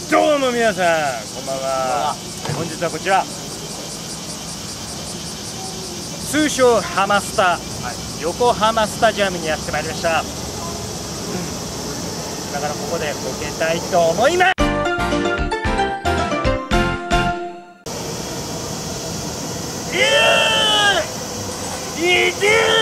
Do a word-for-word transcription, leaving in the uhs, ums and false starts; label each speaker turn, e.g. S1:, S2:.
S1: どうも皆さん、こんばんは。本日はこちら、通称ハマスタ、はい、横浜スタジアムにやってまいりました。うん、だからここでボケたいと思います。いやー、いてー